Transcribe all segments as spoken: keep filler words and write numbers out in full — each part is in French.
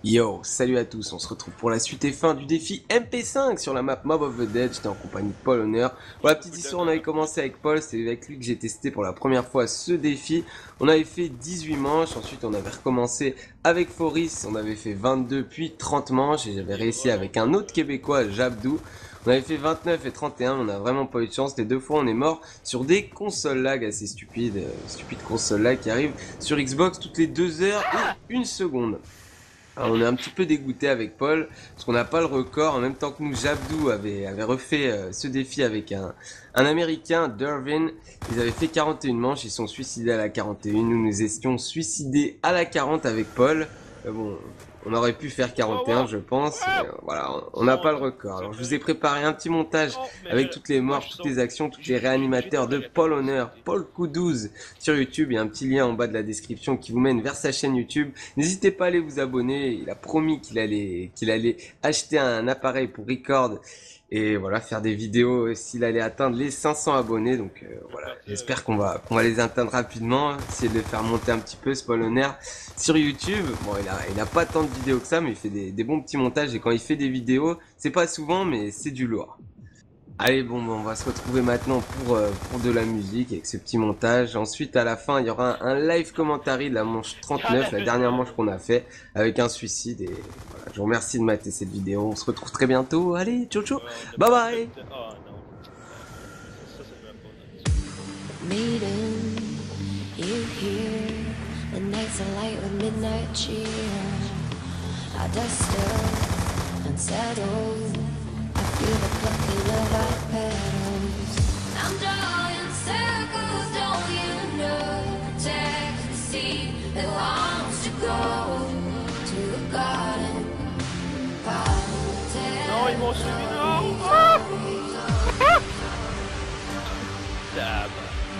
Yo, salut à tous, on se retrouve pour la suite et fin du défi M P cinq sur la map Mob of the Dead. J'étais en compagnie de Paul Honneur. Pour la petite histoire, on avait commencé avec Paul, c'est avec lui que j'ai testé pour la première fois ce défi. On avait fait dix-huit manches, ensuite on avait recommencé avec Foris, on avait fait vingt-deux puis trente manches et j'avais réussi avec un autre Québécois, Jabdou. On avait fait vingt-neuf et trente et un, on a vraiment pas eu de chance. Les deux fois on est mort sur des consoles lag assez stupides, euh, stupides consoles lag qui arrivent sur Xbox toutes les deux heures et une seconde. Alors, on est un petit peu dégoûté avec Paul parce qu'on n'a pas le record. En même temps que nous, Jabdou avait, avait refait euh, ce défi avec un, un américain, Dervin. Ils avaient fait quarante et une manches, ils sont suicidés à la quarante et une. Nous nous étions suicidés à la quarante avec Paul. Euh, bon, on aurait pu faire quarante et un, je pense. Mais, euh, voilà, on n'a pas le record. Alors je vous ai préparé un petit montage avec toutes les morts, toutes les actions, tous les réanimateurs de Paul Honneur, Paul Coup douze sur YouTube. Il y a un petit lien en bas de la description qui vous mène vers sa chaîne YouTube. N'hésitez pas à aller vous abonner. Il a promis qu'il allait, qu'il allait acheter un appareil pour record et voilà, faire des vidéos s'il allait atteindre les cinq cents abonnés. Donc euh, voilà, j'espère qu'on va, qu'on va les atteindre rapidement. Essayer de les faire monter un petit peu, ce Paul Honneur sur YouTube. Bon, il a, il a pas tant de vidéos que ça, mais il fait des, des bons petits montages. Et quand il fait des vidéos, c'est pas souvent, mais c'est du lourd. Allez, bon, on va se retrouver maintenant pour, euh, pour de la musique avec ce petit montage. Ensuite, à la fin, il y aura un, un live commentary de la manche trente-neuf, la dernière manche qu'on a fait, avec un suicide. Et voilà, je vous remercie de mater cette vidéo. On se retrouve très bientôt. Allez, ciao, ciao. Bye bye. Meeting you here, the nights are light with midnight cheer. I dust up, unsettled. I feel the plucking of our petals. I'm drawing circles, don't you know? Protect the seed that wants to go to a garden. Non, ils m'ont suivi dehors. Ah Dab.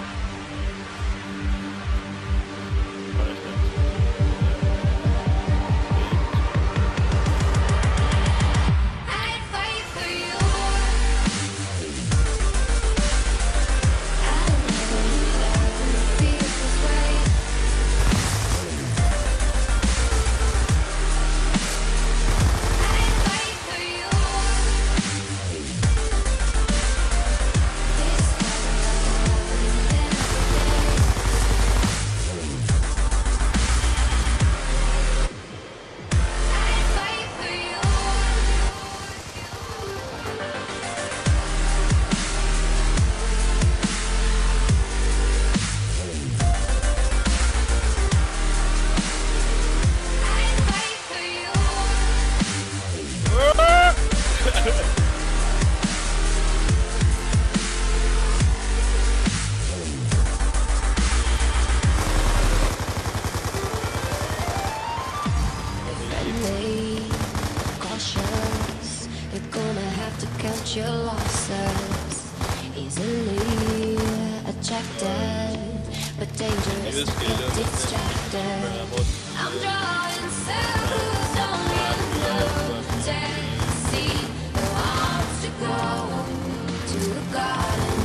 Cautious, you're gonna have to count your losses. Easily attracted, but dangerous to get distracted. I'm drawing circles, don't you know? Protect the seed that wants to go to the garden.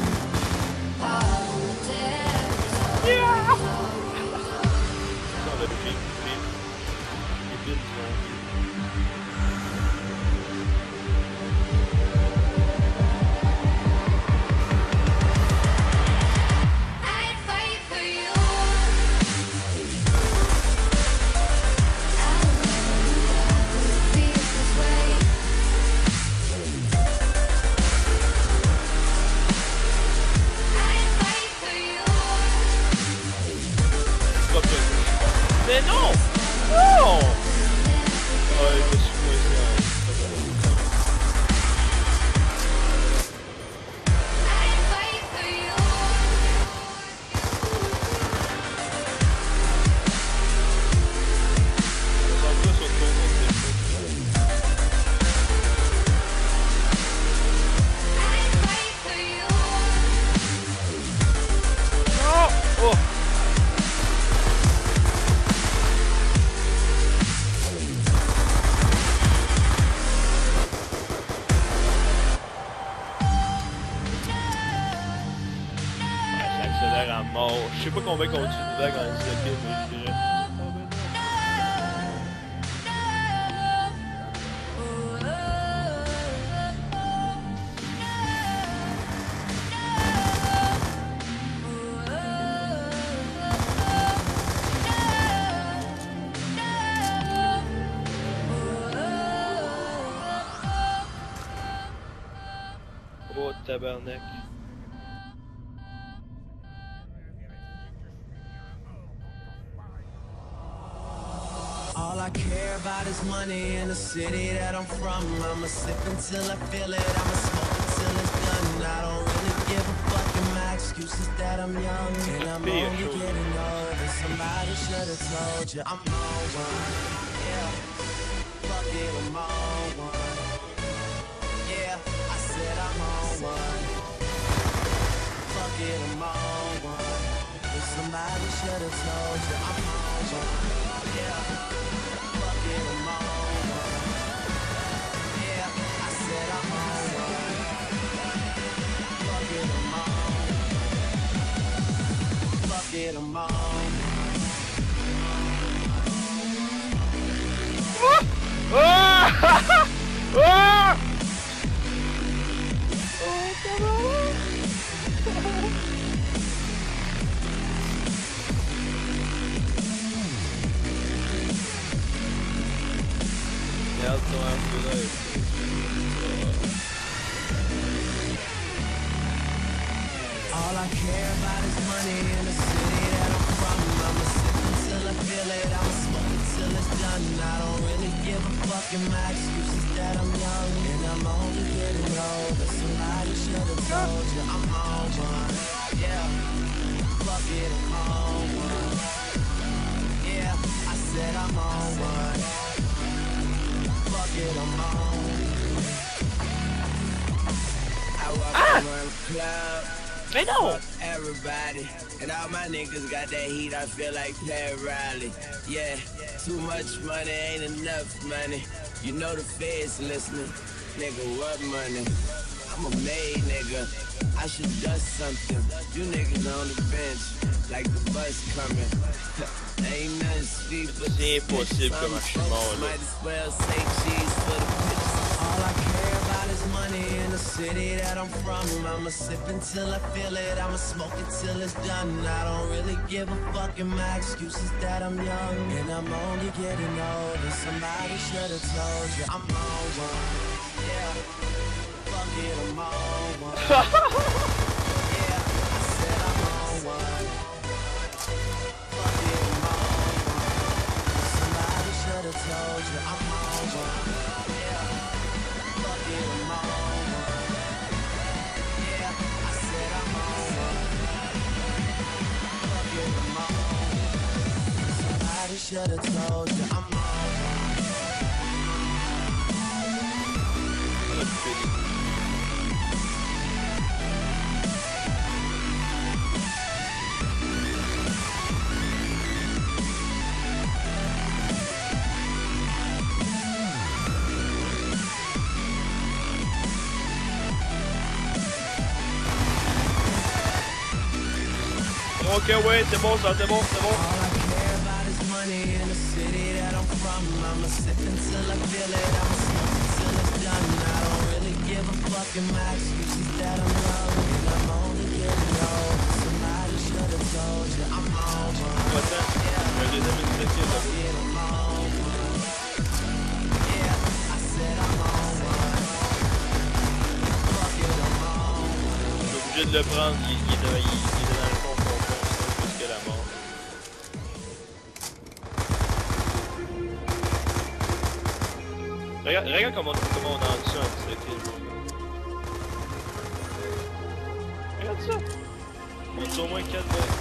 Politics. Yeah. Sur le pic, mais les billes sont... Mais non! Non! Oh, il me suis coincé en... Oh! À mort. Je sais pas combien continue de vagues en disloqué, mais je dirais. Tabarnak. All I care about is money in the city that I'm from. I'ma sip until I feel it, I'ma smoke until it's done. I don't really give a fuck, and my excuse is that I'm young and I'm Be a only fool. getting older. Somebody should've told you I'm on one. Yeah, fuck it, I'm on one. Yeah, I said I'm on one. Fuck it, I'm on one. But somebody should've told you I'm on one. Yeah. Fuck it, I'm on one. Yeah, I said I'm on one. Fuck it, I'm on. Fuck it, I'm on. Ah! Ah! Regarde ton arbre là. All I care about is money in the city that I'm from. I'ma sip until I feel it, I'ma smoke until it's done. I don't really give a fuck, and my excuse is that I'm young and I'm only getting older. Somebody should've told you I'm on one. Yeah, fuck it, I'm on one. Yeah, I said I'm on one. Fuck it, I'm on. I walk around the club. Mais non! Everybody, and all my niggas got that heat, I feel like Pat Riley. Yeah, too much money ain't enough money. You know the feds listening. Nigga, what money? I'm a made nigga. I should dust something. You niggas on the bench, like the bus coming. Ain't nothing sweet but C'est impossible comme je suis mort là. might as well say cheese for the bitches. All I care about is money in the city that I'm from. I'ma sip until I feel it, I'ma smoke until it's done. I don't really give a fuck, and my excuse is that I'm young and I'm only getting older. Somebody should've told you I'm on one. Yeah, fuck it, I'm on one. Yeah, I said I'm on one. Fuck it, I'm on one. Somebody should've told you I'm on one. Yeah, fuck it, I'm on one. Yeah, I said I'm on one. Fuck it, I'm on one. Somebody should've told you I'm on one. Ok, ouais, c'est bon ça, c'est bon, c'est bon. All I care about is money in the city that I'm from. I'ma sip until I feel it, I'ma smoke until it's done. I don't really give a fuck, and my excuse is that I'm young and I'm only getting old. Somebody should've told you I'm on one. What's that? Un deuxième initiative là. Yeah, I'm on one. Yeah, I said I'm on one. Fuck it, I'm on one. Je suis obligé de le prendre, il, il, est, dans, il, il est dans le fond profond, c'est jusqu'à la mort. Regarde, regarde comment, comment on a rendu ça un petit film. Regarde ça! On tue au moins quatre balles.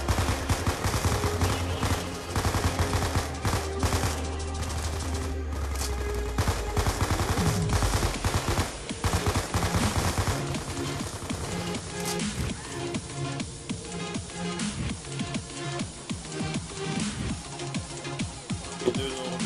Les deux zombies.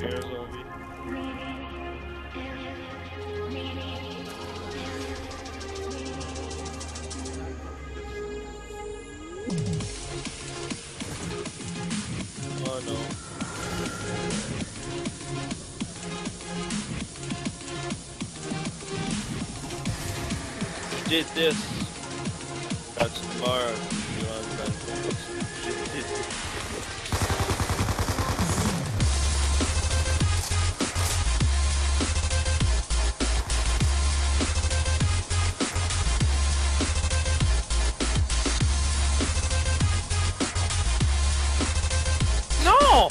Il y a un zombie. Oh non. Je déteste quand tu meurs durant le temps. Je déteste. Non!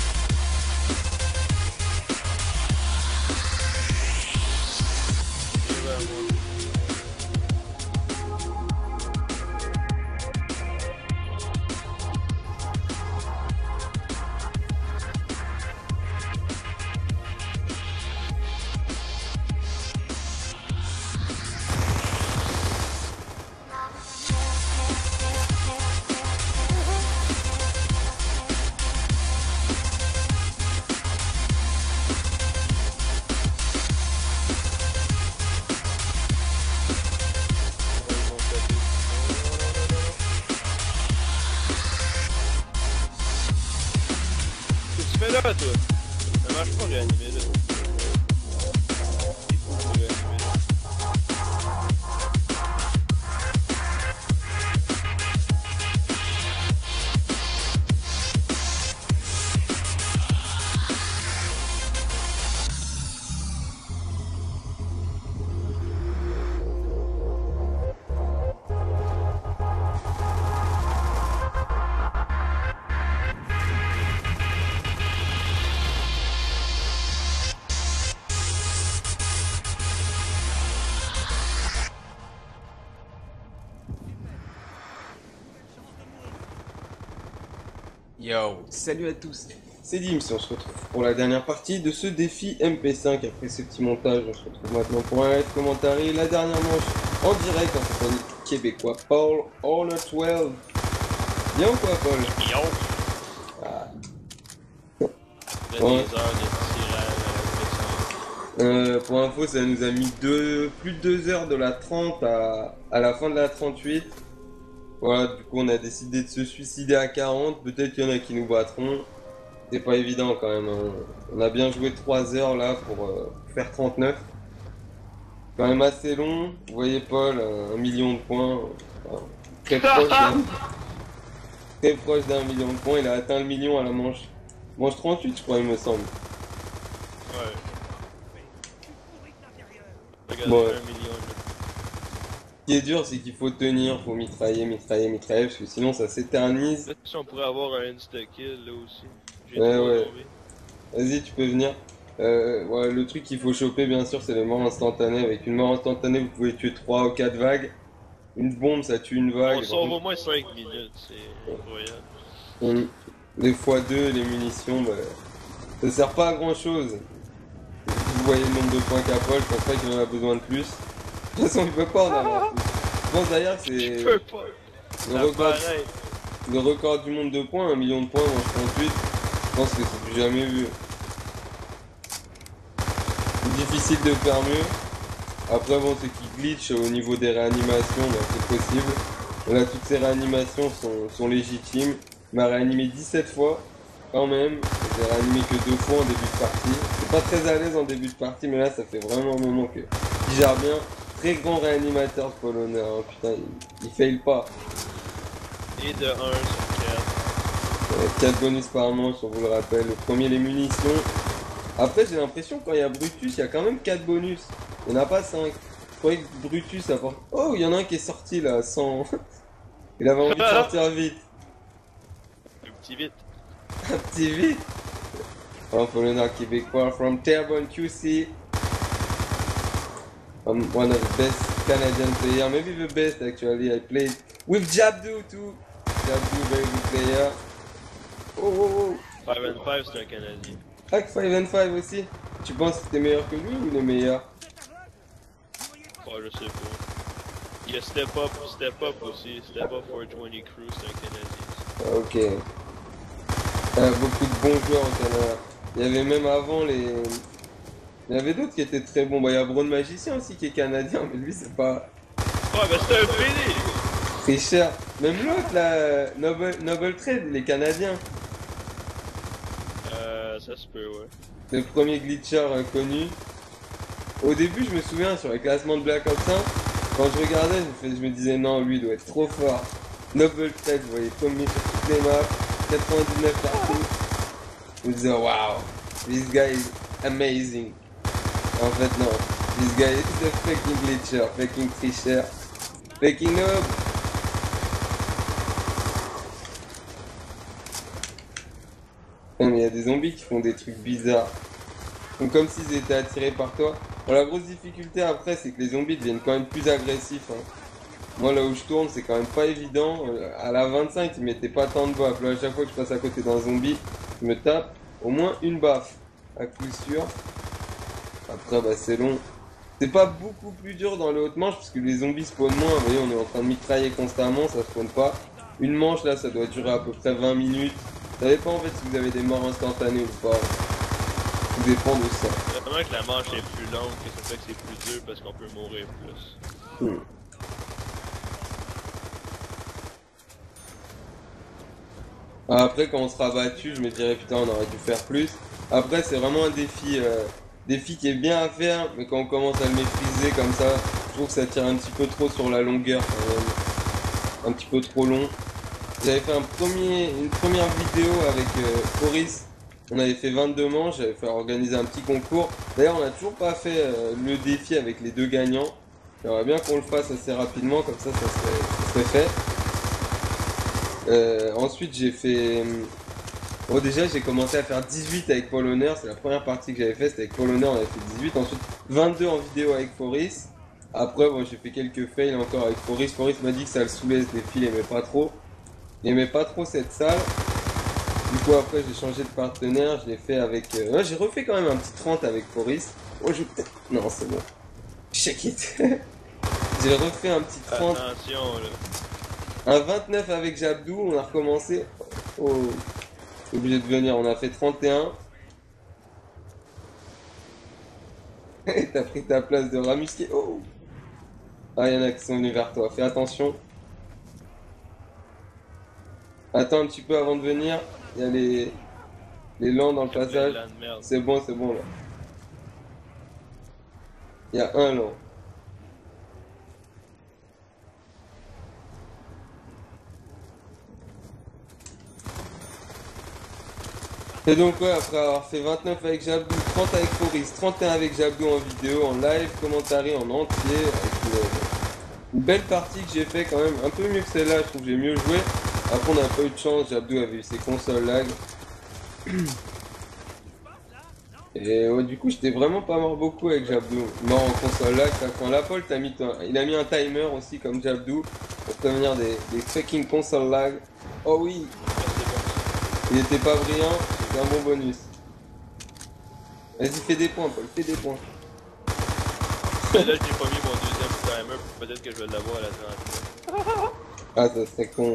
Qu'est-ce que tu fais là, toi? Ça marche pas réanimer là. Il faut que tu réanimer là. Yo, salut à tous, c'est Dims et on se retrouve pour la dernière partie de ce défi M P cinq. Après ce petit montage, on se retrouve maintenant pour un live commentaire. La dernière manche en direct en compagnie du québécois Paul Honor douze. Bien ou quoi, Paul? Yo! Ah. Il y a Ouais. des heures de tirage à la Euh, pour info, ça nous a mis deux, plus de deux heures de la trente à, à la fin de la trente-huit. Voilà, du coup on a décidé de se suicider à quarante, peut-être qu'il y en a qui nous battront. C'est pas évident quand même, hein. On a bien joué trois heures là pour euh, faire trente-neuf. Quand même assez long, vous voyez Paul, un million de points. Enfin, très proche d'un très proche d'un million de points, il a atteint le million à la manche. Manche trente-huit je crois il me semble. Ouais. Regarde, Bon, ouais. un million là. Ce qui est dur c'est qu'il faut tenir, faut mitrailler, mitrailler, mitrailler, parce que sinon ça s'éternise. Peut-être si on pourrait avoir un insta-kill là aussi. J'ai Ouais, trois ouais. zombies. Vas-y, tu peux venir. Euh, ouais, le truc qu'il faut choper, bien sûr, c'est les morts instantanées. Avec une mort instantanée, vous pouvez tuer trois ou quatre vagues. Une bombe, ça tue une vague. On sauve au moins cinq minutes, c'est incroyable. Hum, Les fois deux, les munitions, bah, ça sert pas à grand chose. Vous voyez le nombre de points qu'a Paul, je pense pas qu'il en a besoin de plus. De toute façon, il peut pas en avoir plus. Je pense d'ailleurs, Je c'est peux pas. le Ça record, paraît. le record du monde de points, un million de points, moi je trente-huit. Je pense que c'est du jamais vu. Difficile de faire mieux. Après bon, ce qui glitch au niveau des réanimations, bah, c'est possible. Là, toutes ces réanimations sont, sont légitimes. Il m'a réanimé dix-sept fois, quand même. J'ai réanimé que deux fois en début de partie. C'est pas très à l'aise en début de partie, mais là, ça fait vraiment un moment que il gère bien. Très grand réanimateur de polonais, hein. Putain, il, il fail pas. Et de un sur quatre. quatre bonus par manche, on vous le rappelle. Le premier, les munitions. Après, j'ai l'impression que quand il y a Brutus, il y a quand même quatre bonus. Il n'y en a pas cinq. Je croyais que Brutus apporte. Oh, il y en a un qui est sorti là, sans. Il avait envie de sortir vite. Un petit vite. Un petit vite. Un polonais québécois from Terrebonne Q C. I'm one of the best Canadian players, maybe the best actually. I played with Jabdu too. Jabdu, very good player. Oh, oh, oh. cinq and cinq, c'est un Canadien. Hack cinq and cinq aussi. Tu penses que t'es meilleur que lui ou le meilleur? Oh, je sais pas. Il y a Step Up, Step Up aussi. Step Up four twenty Crew, c'est un Canadien. Ok. Euh, beaucoup de bons joueurs au Canada. Il y avait même avant les... Il y avait d'autres qui étaient très bons. Bah, il y a Braun Magicien aussi qui est canadien, mais lui c'est pas... Ouais, mais c'est un P D. C'est cher. Même l'autre là, Noble, Noble Trade, les Canadiens. Euh, ça se peut, ouais. Le premier glitcher euh, connu. Au début, je me souviens sur les classements de Black Ops un, quand je regardais, je, fais, je me disais non, lui il doit être trop fort. Noble Trade, vous voyez, premier sur toutes les maps, quatre-vingt-dix-neuf partout. Je me disais waouh, this guy is amazing. En fait, non, this guy is a fucking glitcher, fucking tricher, fucking noob. Mais il y a des zombies qui font des trucs bizarres. Donc comme s'ils étaient attirés par toi. Bon, la grosse difficulté après, c'est que les zombies deviennent quand même plus agressifs. Hein. Moi là où je tourne, c'est quand même pas évident. À la vingt-cinq, ils mettaient pas tant de baffes. Là, à chaque fois que je passe à côté d'un zombie, je me tape au moins une baffe. À coup sûr. Après, bah c'est long. C'est pas beaucoup plus dur dans le haute manche, parce que les zombies spawnent moins. Vous voyez, on est en train de mitrailler constamment, ça spawn pas. Une manche là, ça doit durer à peu près vingt minutes. Ça dépend en fait si vous avez des morts instantanées ou pas. Tout dépend de ça. C'est vraiment que la manche est plus longue, que ça fait que c'est plus dur parce qu'on peut mourir plus. Hmm. Après quand on sera battu, je me dirais putain on aurait dû faire plus. Après c'est vraiment un défi, euh, défi qui est bien à faire, mais quand on commence à le maîtriser comme ça, je trouve que ça tire un petit peu trop sur la longueur quand même. Un petit peu trop long. J'avais fait un premier, une première vidéo avec euh, Foris. On avait fait vingt-deux manches, j'avais fait organiser un petit concours. D'ailleurs, on n'a toujours pas fait euh, le défi avec les deux gagnants. J'aimerais bien qu'on le fasse assez rapidement, comme ça, ça serait, ça serait fait. Euh, ensuite, j'ai fait... Bon, déjà, j'ai commencé à faire dix-huit avec Paul Honor. C'est la première partie que j'avais fait, c'était avec Paul Honor, on avait fait dix-huit. Ensuite, vingt-deux en vidéo avec Foris. Après, bon, j'ai fait quelques fails encore avec Foris. Foris m'a dit que ça le saoulait, ce défi, il aimait pas trop. Il aimait pas trop cette salle. Du coup après j'ai changé de partenaire, je l'ai fait avec... Euh... Ouais, j'ai refait quand même un petit trente avec Foris. Oh je peut-être... Non c'est bon. Check it. J'ai refait un petit trente. Attention là. Un vingt-neuf avec Jabdou, on a recommencé. Oh. T'es obligé de venir, on a fait trente et un. T'as pris ta place de Ramusqué. Oh. Ah y'en a qui sont venus vers toi, fais attention. Attends un petit peu avant de venir, il y a les, les lents dans le passage. C'est bon, c'est bon là. Il y a un lent. Et donc ouais, après avoir fait vingt-neuf avec Jabdou, trente avec Foris, trente et un avec Jabdou en vidéo, en live, commentary en entier, avec une, une belle partie que j'ai fait quand même, un peu mieux que celle-là, je trouve que j'ai mieux joué. Après on n'a pas eu de chance, Jabdou avait eu ses consoles lag. Et ouais, du coup j'étais vraiment pas mort beaucoup avec Jabdou. Mort en console lag, ça quand la Paul t'a mis il a mis un timer aussi comme Jabdou pour prévenir des, des fucking console lag. Oh oui. Il était pas brillant, c'est un bon bonus. Vas-y fais des points Paul, fais des points. Là j'ai pas mis mon deuxième timer, peut-être que je vais l'avoir à la trente. Ah ça serait con.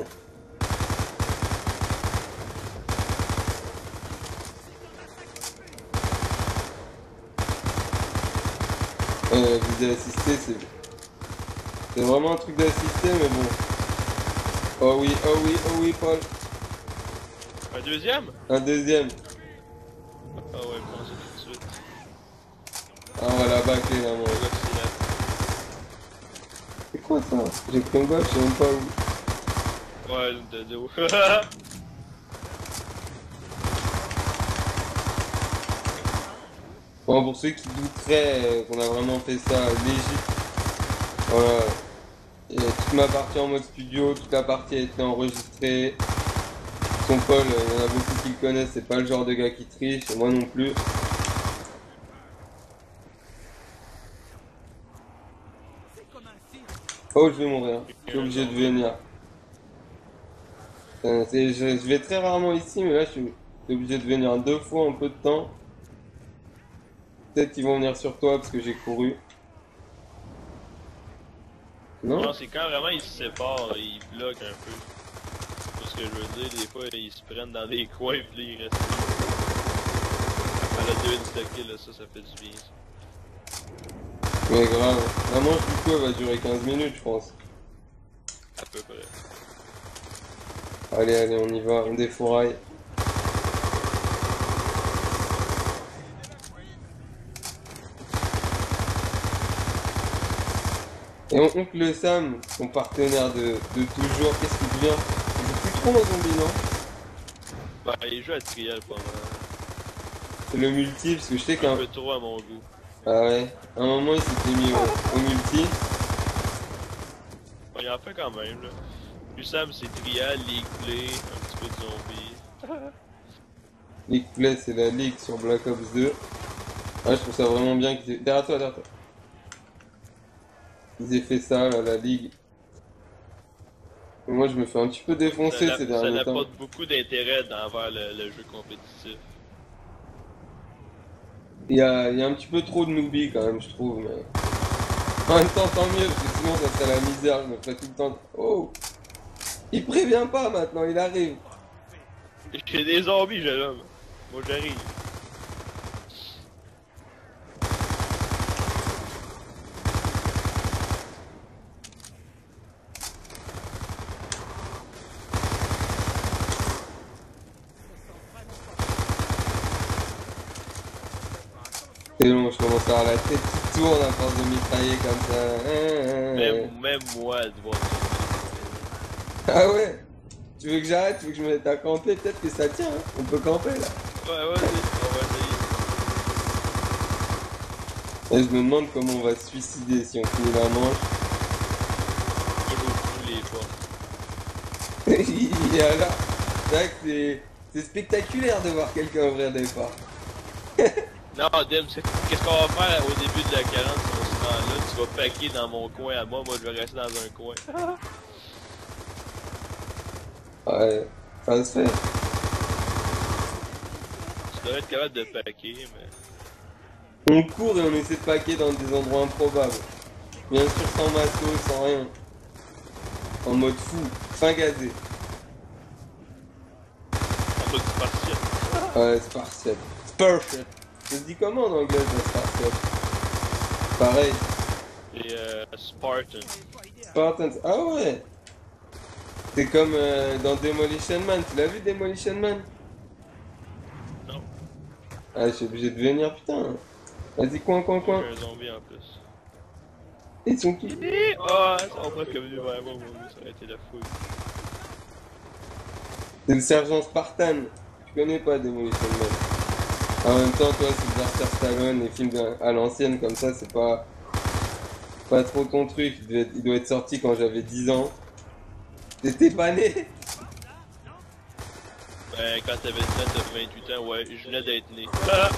Euh, viser assisté, c'est... C'est vraiment un truc d'assister, mais bon. Oh oui, oh oui, oh oui, Paul. Un deuxième? Un deuxième. Ah ouais, je pense tout de suite. Ah, on va la bâcler là, moi. C'est quoi ça? J'ai pris une balle, je sais même pas où. Ouais, de dos. Bon, pour ceux qui douteraient euh, qu'on a vraiment fait ça légit, voilà. Et toute ma partie en mode studio, toute la partie a été enregistrée. Son Paul, il y en a beaucoup qui le connaissent, c'est pas le genre de gars qui triche, et moi non plus. Oh, je vais mourir, je suis obligé de venir. Euh, je, je vais très rarement ici, mais là je suis obligé de venir deux fois en peu de temps. Peut-être qu'ils vont venir sur toi parce que j'ai couru. Non, non, c'est quand vraiment ils se séparent, ils bloquent un peu. C'est ce que je veux dire, des fois ils se prennent dans des coins et puis ils restent. Elle a deux insta-kills, là, ça, ça fait du bien. Ça. Mais grave. La manche du coup elle va durer quinze minutes je pense. À peu près. Allez, allez, on y va, on défouraille. Et on oncle le Sam, son partenaire de, de toujours, qu'est-ce qu'il devient? Il joue plus trop en zombie, non? Bah, il joue à trial pendant. C'est le multi, parce que je sais qu'un... Un peu trop à mon goût. Ah ouais, à un moment il s'était mis au, au multi. Bon, il en fait quand même, là. Puis Sam, c'est trial, league play, un petit peu de zombie. League Play, c'est la ligue sur Black Ops deux. Ah, je trouve ça vraiment bien qu'ils aient... Derrière toi, derrière toi. Ils aient fait ça, là, la ligue. Et moi, je me fais un petit peu défoncer Ça ces n'a- ça derniers temps. n'apporte beaucoup d'intérêt envers le, le jeu compétitif. Il y a, il y a un petit peu trop de newbies quand même, je trouve, mais... En même temps, tant mieux, parce que sinon, ça serait la misère, je me ferais tout le temps... Oh! Il prévient pas, maintenant, il arrive. J'ai des zombies, jeune homme. Moi, j'arrive. C'est long, je commence à avoir la tête qui tourne à force de mitrailler comme ça. Même, même moi, de voir ça. Ah ouais? Tu veux que j'arrête? Tu veux que je me mette à camper? Peut-être que ça tient, hein? On peut camper, là. Ouais, ouais, on va essayer. Et je me demande comment on va se suicider si on finit la manche. Toujours tous les fois. Et alors, c'est vrai que c'est... C'est spectaculaire de voir quelqu'un ouvrir des portes. Non, Dim, c'est- qu'est-ce qu'on va faire au début de la quarante si on se rend là? Tu vas packer dans mon coin à moi, moi je vais rester dans un coin. Ouais, ça se fait. Tu devrais être capable de packer, mais... On court et on essaie de paquer dans des endroits improbables. Bien sûr sans matos, sans rien. En mode fou, fin gazé. En mode spartiate. Ouais, Spartiate. Spartiate. Ça se dit comment en anglais, ça, Spartiate? Pareil. Et euh, Spartan. Spartans. Ah ouais. C'est comme euh, dans Demolition Man. Tu l'as vu Demolition Man? Non, Ah, je suis obligé de venir, putain. Vas-y, coin, coin, coin. j'ai un zombie en plus. Ils sont qui? Ah, ils sont presque venus vers moi, moi, ça aurait été la fouille. C'est le sergent Spartan. Tu connais pas Demolition Man? En même temps, toi, Sylvester Stallone, les films de- à l'ancienne comme ça, c'est pas... Pas trop ton truc. Il doit être, il doit être sorti quand j'avais dix ans. T'étais pas né? Ben, quand t'avais dix-sept, t'avais vingt-huit ans, ouais, je venais d'être né. Ah!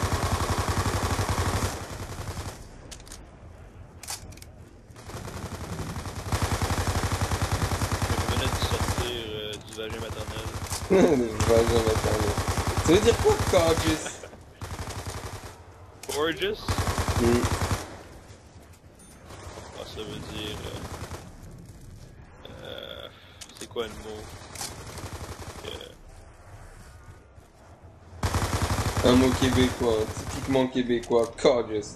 Je venais de sortir euh, du vagin maternel. Le vagin maternel. Ça veut dire quoi, gorgeous? Gorgeous? Hmm. Ah, ça veut dire... Euh, euh, c'est quoi le mot? Euh, Un mot québécois, hein, typiquement québécois, gorgeous.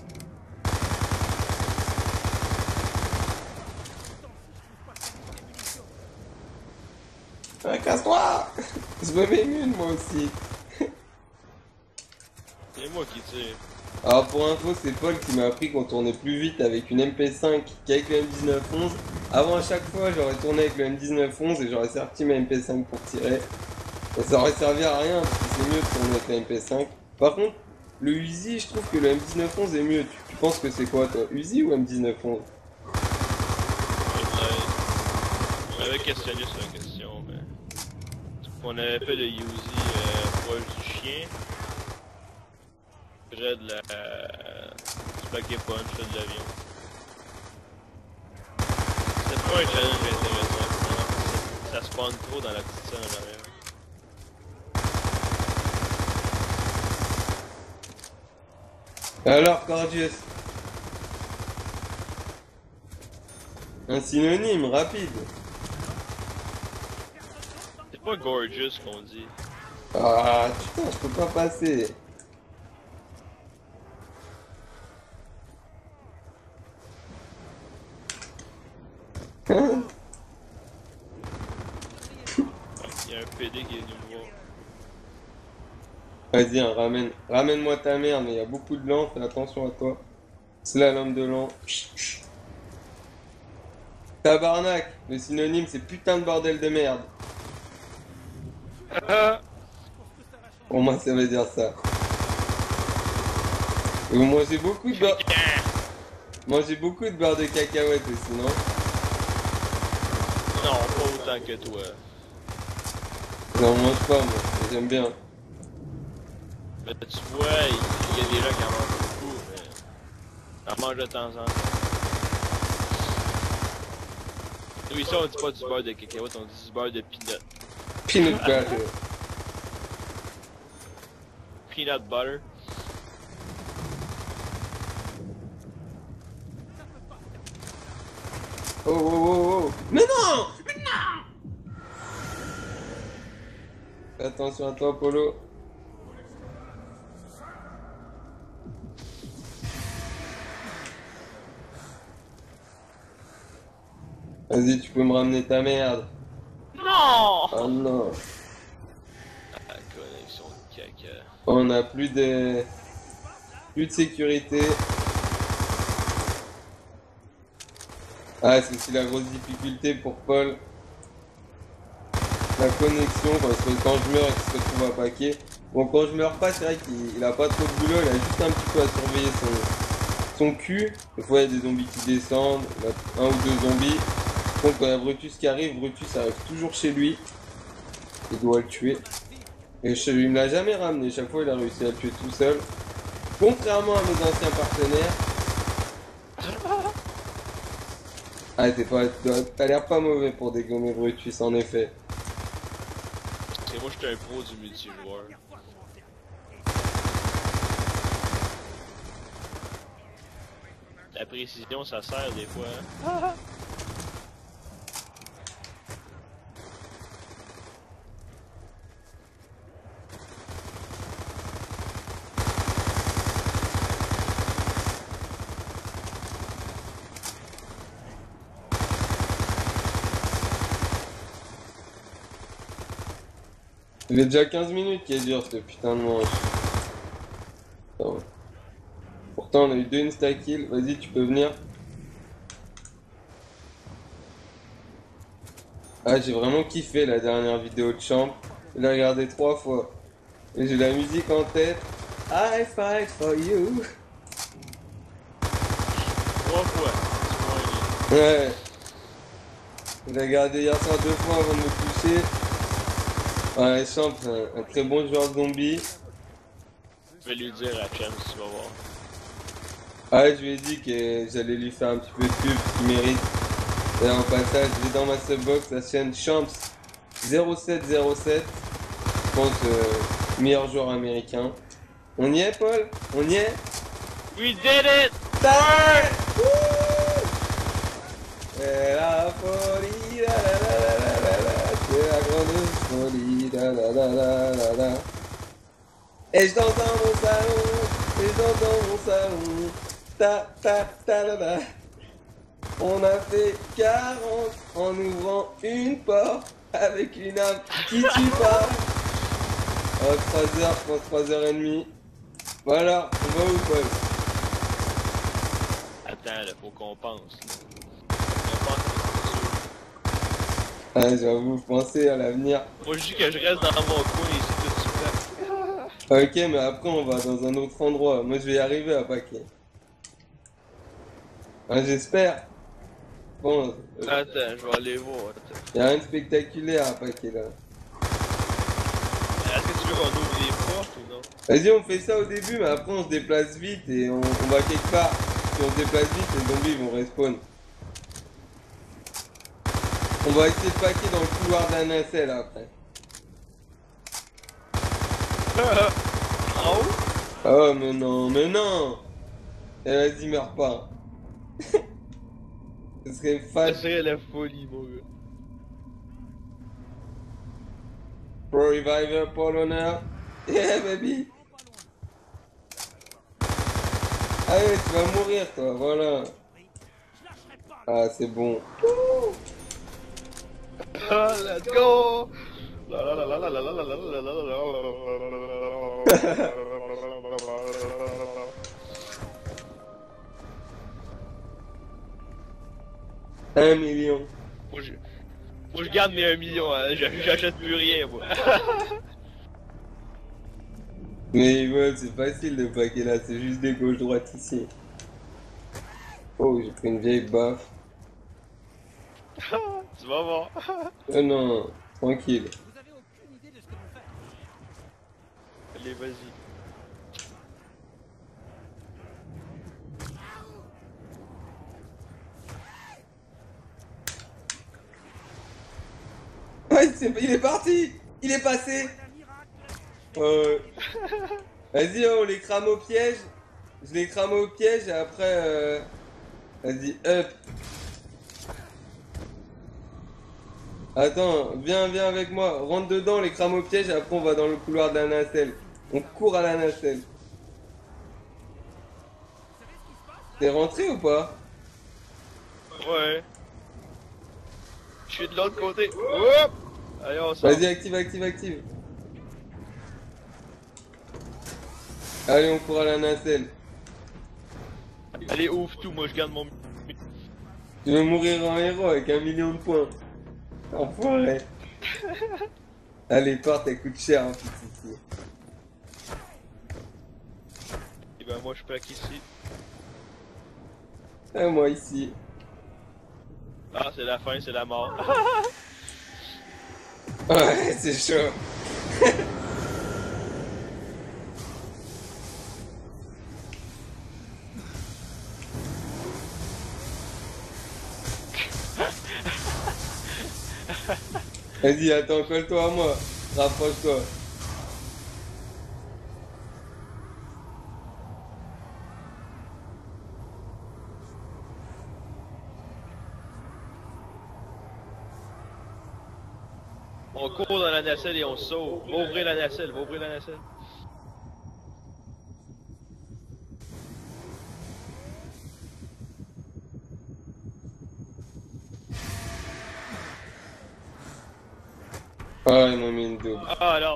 Ah, casse-toi! Je me mets une, moi aussi. c'est moi qui tire. Alors pour info, c'est Paul qui m'a appris qu'on tournait plus vite avec une M P cinq qu'avec le M dix-neuf onze. Avant, à chaque fois, j'aurais tourné avec le M dix-neuf onze et j'aurais sorti ma M P cinq pour tirer. Et ça aurait servi à rien, parce que c'est mieux de tourner avec la M P cinq. Par contre, le Uzi, je trouve que le M dix-neuf onze est mieux. Tu, tu penses que c'est quoi, toi? Uzi ou M dix-neuf onze? On avait questionné sur la question, mais... On avait fait le Uzi euh, proche du chien. Près de la... du paquet punch, près de l'avion. C'était pas un challenge intéressant, finalement, ça, ça spawn trop dans la petite scène en arrière. Alors, Gorgeous. Un synonyme, rapide. C'est pas gorgeous qu'on dit. Ah, putain, je peux pas passer. Il y a un P D qui est venu me voir. Vas-y, hein, ramène, ramène-moi ta merde, mais il y a beaucoup de lent, fais attention à toi. Slalom de lent. Tabarnak, le synonyme c'est putain de bordel de merde. Pour moi ça veut dire ça. Et vous mangez beaucoup de beurre. Mangez beaucoup de beurre de cacahuète aussi, non? Non, pas autant que toi. J'en mange pas moi, mais j'aime bien. Mais tu vois, il y, y a des gens qui en mangent beaucoup, mais en mange de temps en temps. Nous ici on dit pas du beurre de cacahuète, on dit du beurre de peanut. Peanut butter. Peanut butter. Oh oh oh oh. Mais non! Mais non! Fais attention à toi, Polo. Vas-y, tu peux me ramener ta merde. Non! Oh non. La connexion de caca. On a plus de... Plus de sécurité. Ah, c'est aussi la grosse difficulté pour Paul. La connexion, parce que quand je meurs et qu'il se retrouve à paquet. Bon, quand je meurs pas, c'est vrai qu'il il a pas trop de boulot, il a juste un petit peu à surveiller son, son cul. Des fois, il y a des zombies qui descendent, il y a un ou deux zombies. Donc, quand il y a Brutus qui arrive, Brutus arrive toujours chez lui. Il doit le tuer. Et je, il me l'a jamais ramené, chaque fois, il a réussi à le tuer tout seul. Contrairement à mes anciens partenaires. Ah, t'es pas, t'as l'air pas mauvais pour dégommer Brutus, en effet. Et moi, j'étais un pro du multijoueur. La précision, ça sert des fois. Hein? Il est déjà quinze minutes qu'il est dur ce putain de manche. Attends. Pourtant on a eu deux insta-kills, vas-y tu peux venir. Ah j'ai vraiment kiffé la dernière vidéo de Champ. Je l'ai regardé trois fois. Et j'ai la musique en tête. I fight for you. Trois fois. Ouais. Je l'ai regardé hier soir deux fois avant de me coucher. Ouais, Champ, un, un très bon joueur de zombie. Je vais lui dire à Champ, tu vas voir. Ah, je lui ai dit que j'allais lui faire un petit peu de pub, qu'il mérite. Et en passage, je vais dans ma subbox, la chaîne Champs zéro sept zéro sept. Je pense, euh, meilleur joueur américain. On y est, Paul? On y est? We did it! Time! Et la folie, la la la la la la la, c'est la grande folie, la la la la la la. Et je danse dans mon salon, et je danse dans mon salon, ta ta ta la la. On a fait quarante en ouvrant une porte avec une âme qui tue pas. Oh, trois heures, je pense trois heures et demie. Voilà, on va où, Paul? Attends, là, faut qu'on pense. Là. Ah, j'avoue, pensez à l'avenir. Moi, je dis que je reste dans mon coin ici tout de suite. Ok, mais après, on va dans un autre endroit. Moi, je vais y arriver à Paquet. Ah, j'espère. Bon. Euh, Attends, je vais aller voir. Attends. Y'a rien de spectaculaire à Paquet, là. Est-ce que tu veux qu'on ouvre les portes ou non? Vas-y, on fait ça au début, mais après, on se déplace vite et on, on va quelque part. Si on se déplace vite, les zombies vont respawn. On va essayer de paquer dans le couloir de la nacelle après. En haut? Oh, mais non, mais non! Eh, vas-y, meurs pas. Ce serait Ça fat. serait la folie, mon gars. Pro Reviver, Paul Honor. Yeah, baby! Allez, tu vas mourir, toi, voilà. Ah, c'est bon. Ah, let's go! Un million. Moi je, moi, je garde mes un million, hein. J'achète plus rien moi. Mais ouais, c'est facile de paquer là, c'est juste des gauche-droite ici. Oh, j'ai pris une vieille baffe. Tu vas voir. Oh non, tranquille. Allez, vas-y. Ah, il, est... il est parti. Il est passé. Euh... Vas-y, on les crame au piège. Je les crame au piège et après... Euh... Vas-y, up. Attends, viens, viens avec moi. Rentre dedans, les crame au piège et après on va dans le couloir de la nacelle. On court à la nacelle. T'es rentré ou pas? Ouais. Je suis de l'autre côté. Hop! Allez, on sort. Vas-y, active, active, active. Allez, on court à la nacelle. Allez, ouvre tout, moi je garde mon... Tu veux mourir en héros avec un million de points. Enfoiré. Allez, pars, ça coûte cher, hein, petit ici. Et ben moi je plaque ici. Et moi ici. Ah, c'est la fin, c'est la mort. Ouais, c'est chaud. Vas-y, attends, colle-toi à moi. Rapproche-toi. On court dans la nacelle et on sauve. Va ouvrir la nacelle, va ouvrir la nacelle. Oh, ils m'ont mis une double. Ah non.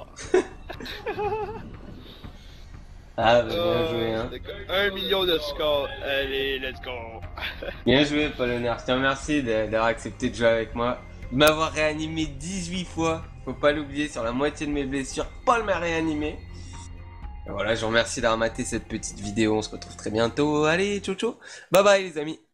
Ah, bah, bien joué, hein. Un million de score. Allez, let's go. Bien joué, Polonnaire. Je te remercie de- d'avoir accepté de jouer avec moi. De m'avoir réanimé dix-huit fois. Faut pas l'oublier, sur la moitié de mes blessures, Paul m'a réanimé. Et voilà, je vous remercie d'avoir maté cette petite vidéo. On se retrouve très bientôt. Allez, ciao ciao. Bye bye les amis.